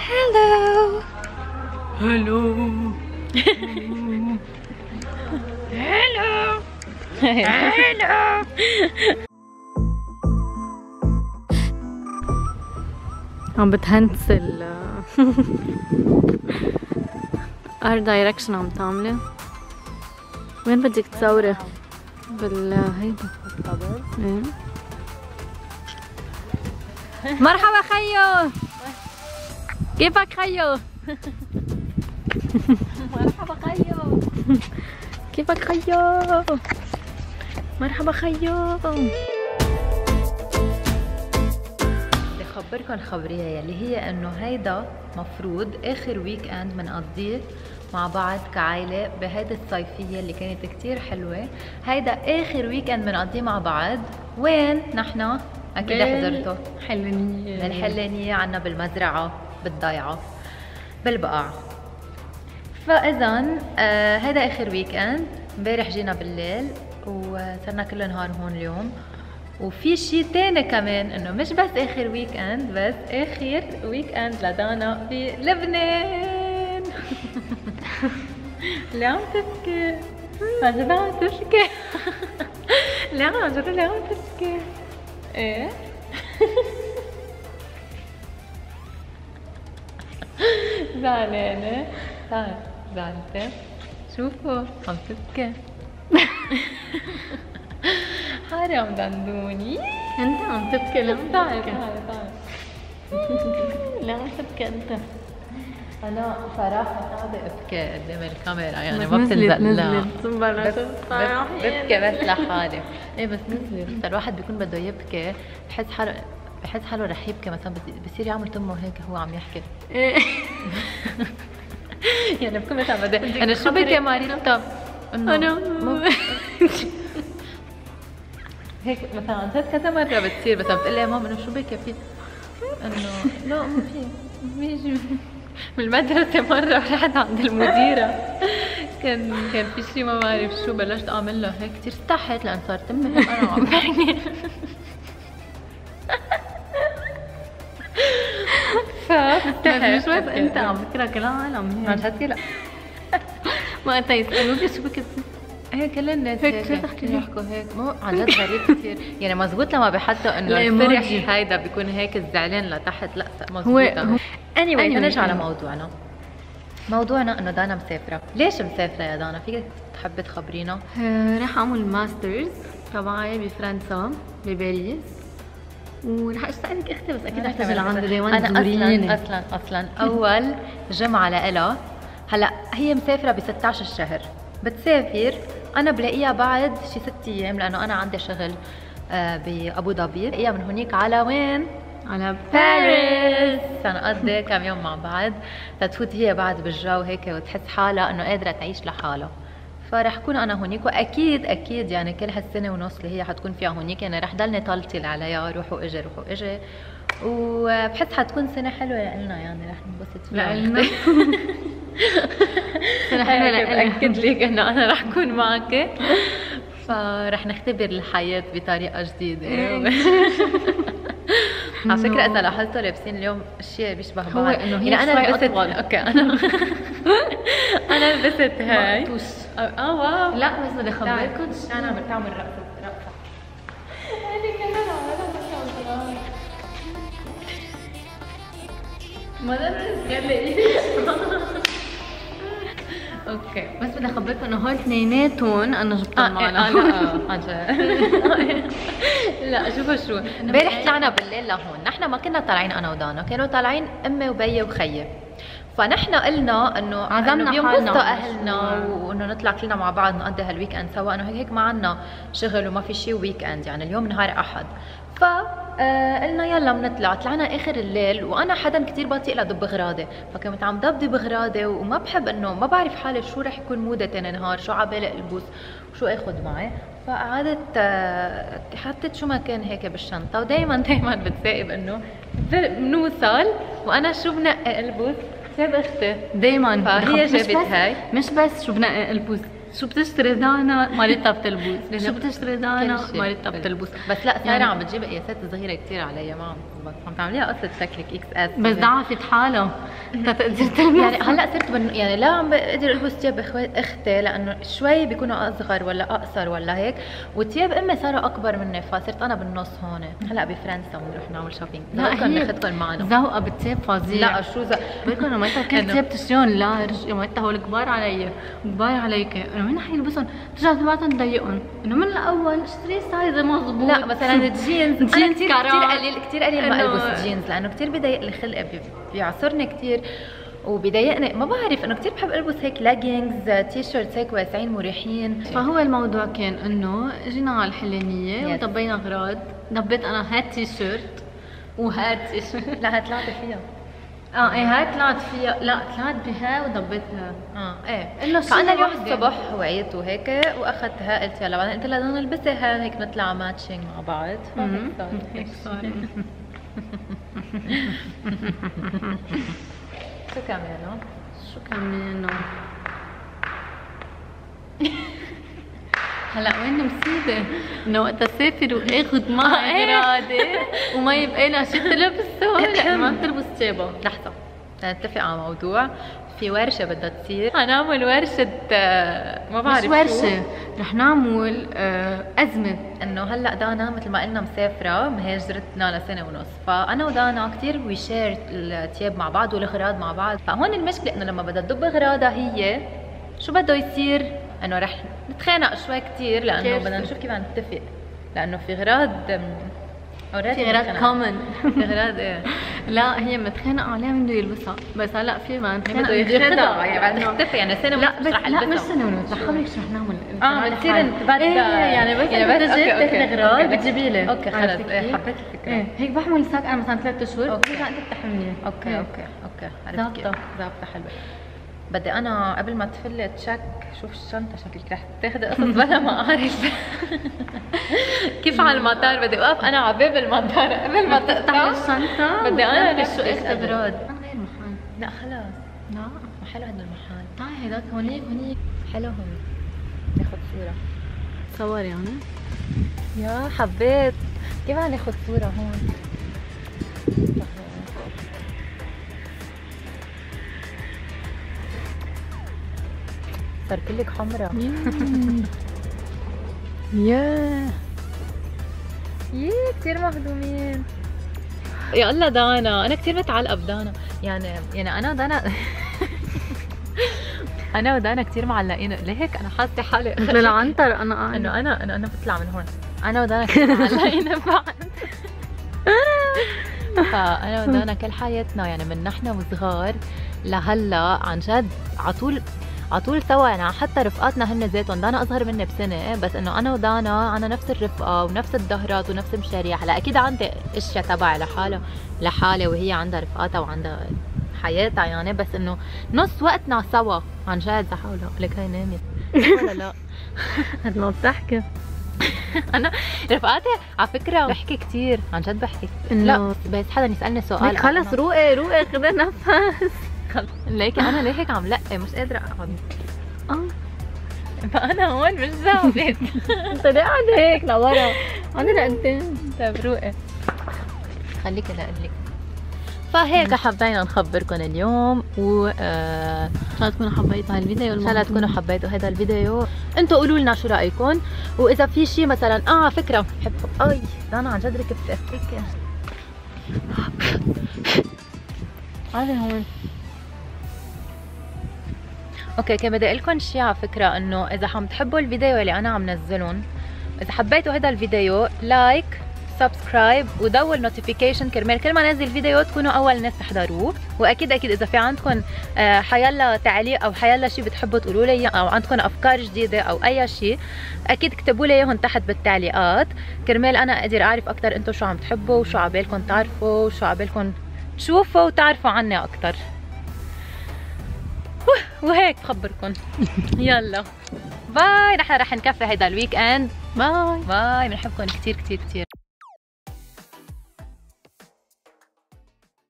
Hello. Hello. Hello. Hello. عم بتهنسل ار دايركشن عم تعملي. وين بدك تصوري؟ هيدا ايه. مرحبا خيو، كيفك خيو؟ مرحبا خيو، كيفك خيو؟ مرحبا خيو. بدي اخبركم خبريه يلي هي انه هيدا مفروض اخر ويك اند بنقضيه مع بعض كعائله بهيدي الصيفيه اللي كانت كتير حلوه. هيدا اخر ويك اند بنقضيه مع بعض. وين نحن؟ اكيد حضرتوا. حلانية. بالحلانية عنا بالمزرعة بالضيعة بالبقاع. فاذا هيدا اخر ويك اند. امبارح جينا بالليل وصرنا كل نهار هون اليوم. وفي شيء تاني كمان انه مش بس اخر ويك اند، بس اخر ويك اند لدانا بلبنان. ليه عم تبكي؟ عن جد عم تبكي؟ ليه عم تبكي؟ ايه؟ زعلانة؟ زعلتي؟ شوفوا عم تبكي. حرام دندوني. انت عم تبكي. لا تعال. لا عم تبكي انت. انا صراحة صعبة ابكي قدام الكاميرا، يعني بس ما بتلزق. لا ببكي بس لحالي. ايه بس نزلت. الواحد بيكون بده يبكي بحس حاله رح يبكي مثلا، بصير يعمل تمه هيك هو عم يحكي. يعني بكون مثلا بدي انا شو بدي ماريتا انا هيك مثلا عن جد كذا مرة بتصير، بس بتقول لي يا ماما انه شو بك في انه لا ما في بيجي من المدرسة مرة رحت عند المديرة. كان في شيء ما بعرف شو، بلشت اعمل له هيك كثير استحيت لان صار تمي هيك انا عم بحكي. مش بس انت عم بكره كل العالم عن جد لا. ما انت يسألوك شو بك هيك كل الناس هيك يحكوا هيك. مو عن جد غريب كثير. يعني مزبوط لما بحطوا انه الفرح هيدا بيكون هيك الزعلان لتحت. لا مزبوط. anyway نرجع على موضوعنا انه دانا مسافرة. ليش مسافرة يا دانا؟ فيك تحبي تخبرينا؟ رح اعمل ماسترز تبعي بفرنسا بباريس، ورح اشتغلك اختي، بس اكيد رح تجي لعندي ديوان تزوريني. اصلا اول جمعة لإلها هلا هي مسافرة ب 16 الشهر. بتسافر انا بلاقيها بعد شي 6 ايام لانه انا عندي شغل بابو ظبي. بلاقيها من هونيك على وين؟ على باريس. سنقضي كم يوم مع بعض تتفوت هي بعد بالجو هيك وتحس حالها انه قادرة تعيش لحالها. فرح كون انا هونيك، واكيد يعني كل هالسنة ونص اللي هي حتكون فيها هونيك يعني رح ضلني طلتل عليها روح واجي وبحس حتكون سنة حلوة لنا، يعني رح ننبسط فيها لنا. سنة حلوة لنا. بأكد لك انه انا رح كون معك، فرح نختبر الحياة بطريقة جديدة. على فكرة إذا لاحظتوا لابسين اليوم أشياء بيشبه بعض. هو إنه هي يعني أنا لبست أوكي أنا لبست هاي. واو. لا بس بدي أخبركم أنا عم تعمل رقصة. هذه كمان عملها ما اوكي بس بدي اخبركم انه هول اثنيناتهم انا جبتهم معنا. لا شوفوا شو امبارح طلعنا بالليل لهون. نحن ما كنا طالعين انا ودانا، كانوا طالعين امي وبيي وخيي. فنحن قلنا انه عزمنا بينبسطوا اهلنا وانه نطلع كلنا مع بعض نقضي هالويك اند سوا، انه هيك ما عنا شغل وما في شيء ويك اند، يعني اليوم نهار احد. قلنا يلا بنطلع. طلعنا اخر الليل وانا حدا كثير بطيء لدب غراضي، فكنت عم ضبضي بغراضي وما بحب انه ما بعرف حالي شو رح يكون مودي تاني نهار، شو عبالي البس وشو اخذ معي. فقعدت حطيت شو ما كان هيك بالشنطه، ودائما بتسائب انه بنوصل وانا شو بنقي البس. جاب اختي دايما فهي جابت هاي. مش بس شو بنقي البس، شو بتشتري دانا مالتها بتلبس، شو بتشتري دانا مالتها بتلبس. بس لا ساره عم بتجيب قياسات صغيره كثير عليها، ما عم تزبط، عم تعمليها قصه شكلك اكس اس بس ضعفت حالها تقدر تلبس. يعني هلا صرت يعني لا عم بقدر البس ثياب اختي لانه شوي بيكونوا اصغر ولا اقصر ولا هيك، وثياب امي صاروا اكبر مني، فصرت انا بالنص هون. هلا بفرنسا بنروح نعمل شوبينج، لا ناخذكم معنا. ذوقها بالثياب فظيع. لا شو بقول لما انت كل ثياب تشتريهم لارج، يوم انت هول كبار علي كبار عليك، انه من حيلبسهم ترجع تبعتهم تضيقهم، انه من الاول اشتري سايز مضبوط. لا مثلا الجينز انا كثير قليل ما البس جينز لانه كثير بضايق لي خلقي، بيعصرني كثير وبيضايقني، ما بعرف انه كثير بحب البس هيك لاجينجز تي شيرتس هيك واسعين مريحين. فهو الموضوع كان انه جينا على الحلانيه وطبينا اغراض، دبيت انا هات تي شيرت وهات تي شيرت. لا طلعت فيها ايه هاي طلعت فيها، لا طلعت بها وضبيتها. ايه انه فانا اليوم الصبح وعيت وهيك واخذتها، قلت يلا بعدين قلت لها بدنا نلبسها هيك نطلع ماتشينج مع بعض. هيك صار. شو كمان؟ شو كمان؟ هلا وين المصيبة؟ انه وقت اسافر واخذ معي اغراضي وما يبقى لها شيء تلبسه، لا ما بتلبس ثيابها. لحظة نتفق على موضوع، في ورشة بدها تصير، حنعمل ورشة ما بعرف مش ورشة، رح نعمل أزمة. انه هلا دانا مثل ما قلنا مسافرة مهاجرتنا لسنة ونص، فأنا ودانا كثير وي شير الثياب مع بعض والأغراض مع بعض، فهون المشكلة انه لما بدها تدب أغراضها هي شو بده يصير؟ انه رح نتخانق شوي كثير لأنه بدنا نشوف كيف نتفق، لأنه في أغراض في غراض كومن. في غراض ايه؟ لا هي متخانقة عليها من بده يلبسها، بس هلا في ما بده ياخذها يعني بعد نختفي يعني سنة ونص مش رح البسها. لا مش سنة ونص، رح خبرك شو رح نعمل. بتصير نتبدل يعني بس بدك تاخذي اغراض بتجيبي لي. اوكي خلص حبيت الفكرة. هيك بحمل الساك انا مثلا 3 اشهر وبرجع انت بتحمليه. اوكي عرفت كيف ظابطة حلوة. بدي انا قبل ما تفلي تشك شوف الشنطه شكلك رح تاخذي قصص بلا ما اعرف. كيف على المطار بدي اوقف انا على باب المطار قبل ما تفتح الشنطه بدي انا شو اخذ اغراض. غير محل. لا خلاص لا ما حلو هذا المحل. تعي هداك هونيك حلو هون ناخذ صوره. صور يعني يا حبيت كيف بدنا ناخذ صوره هون. صار كلك حمرا. ياه كثير مهضومين. يا الله دانا انا كثير متعلقه بدانا، يعني انا ودانا انا ودانا كثير معلقين لهيك انا حاسه حالي مثل العنتر. انا انه انا بطلع من هون. انا ودانا كثير معلقين ببعض. فانا ودانا كل حياتنا يعني من نحن وصغار لهلا عن جد على طول سوا، يعني حتى رفقاتنا هن ذاتهم، دانا اصغر مني بسنه بس انه انا ودانا عنا نفس الرفقه ونفس الظهرات ونفس المشاريع. هلا اكيد عندي اشياء تبعي لحالي وهي عندها رفقاتها وعندها حياتها يعني، بس انه نص وقتنا سوا عن جد. بحاول اقول لك هي نامت ولا لا؟ هتنط تحكي. انا رفقاتي على فكره بحكي كثير عن جد بحكي. لا بس حدا يسالني سؤال خلص روقي خذي نفس. ليكي انا ليك عم لقي مش قادره اقعد. فانا هون مش ظابط. انت ليه قاعده هيك لورا؟ انا لقدام. طيب روقي خليكي لقلك. فهيك حبينا نخبركم اليوم و ان شاء الله تكونوا حبيتوا هالفيديو. ان شاء الله تكونوا حبيتوا هذا الفيديو. انتوا قولوا لنا شو رايكم، واذا في شيء مثلا فكره بحب انا عن جد ركبت هيك هذا هون. اوكي كان بدي اقول لكم شيء على فكره، انه اذا عم تحبوا الفيديو اللي انا عم نزلهم، اذا حبيتوا هذا الفيديو لايك سبسكرايب ودور نوتيفيكيشن كرمال كل ما نزل فيديو تكونوا اول ناس تحضروه. واكيد اذا في عندكم حيلا تعليق او حيلا شيء بتحبوا تقولوا لي او عندكم افكار جديده او اي شيء، اكيد اكتبوا لي اياهم تحت بالتعليقات كرمال انا اقدر اعرف اكثر انتم شو عم تحبوا وشو عبالكم تعرفوا وشو عبالكم تشوفوا وتعرفوا عني اكثر. وهيك بخبركم. يلا باي، نحن رح نكفي هيدا الويك اند. باي بنحبكم كثير كثير كثير.